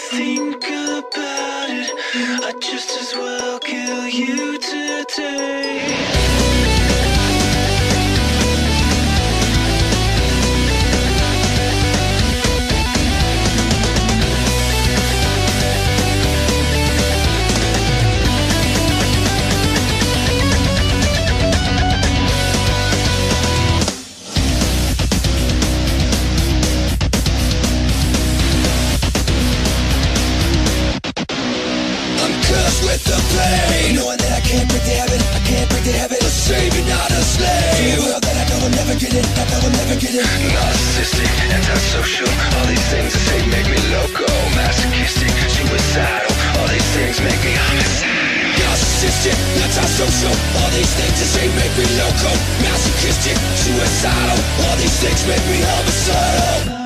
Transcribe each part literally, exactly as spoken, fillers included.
think about it, I'd just as well kill you today. With the pain, knowing that I can't break the habit, I can't break the habit of saving, not a slave. To a world that I know will never get it, I know will never get it. Narcissistic, antisocial, all these things that say make me loco. Masochistic, suicidal, all these things make me homicidal. Narcissistic, antisocial, all these things that say make me loco. Masochistic, suicidal, all these things make me homicidal.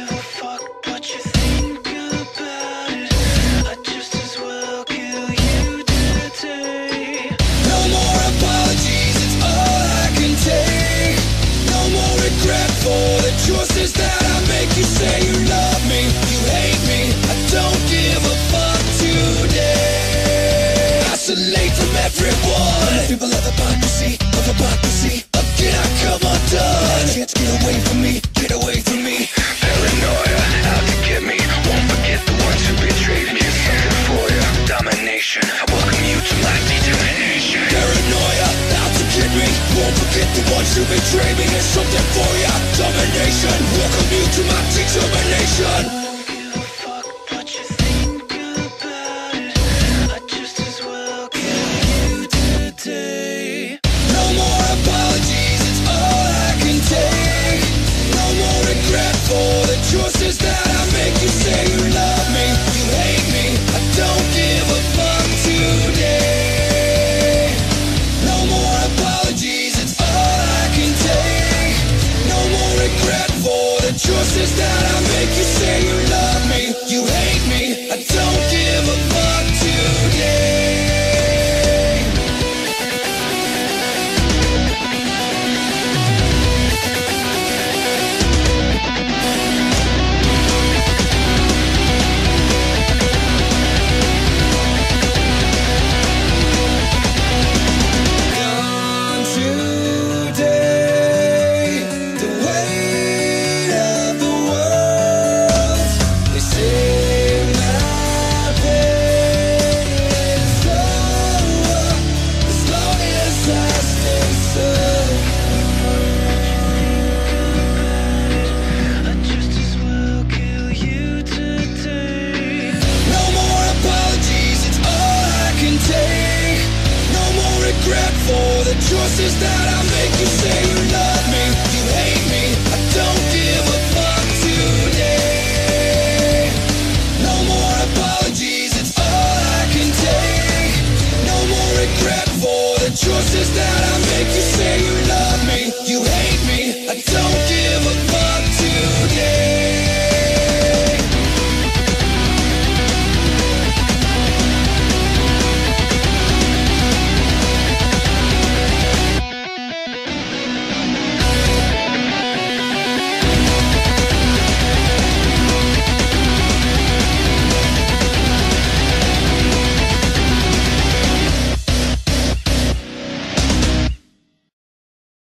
Choices that I make, you say you love me, you hate me, I don't give a fuck today. Isolate from everyone, people of hypocrisy, of hypocrisy. Again I come undone, can't get away from me, get away from me. Paranoia, out to get me, won't forget the ones who betrayed me. Here's something for you, domination, I welcome you to my determination. Paranoia, out to get me, won't forget the ones who betrayed me. Here's something for you, domination, welcome you to my determination. Choices that I make, you say you love me, you hate me, I don't give a fuck today. No more apologies, it's all I can take. No more regret for the choices that I make, you say you love me, you hate me, I don't give a fuck today. Choices that I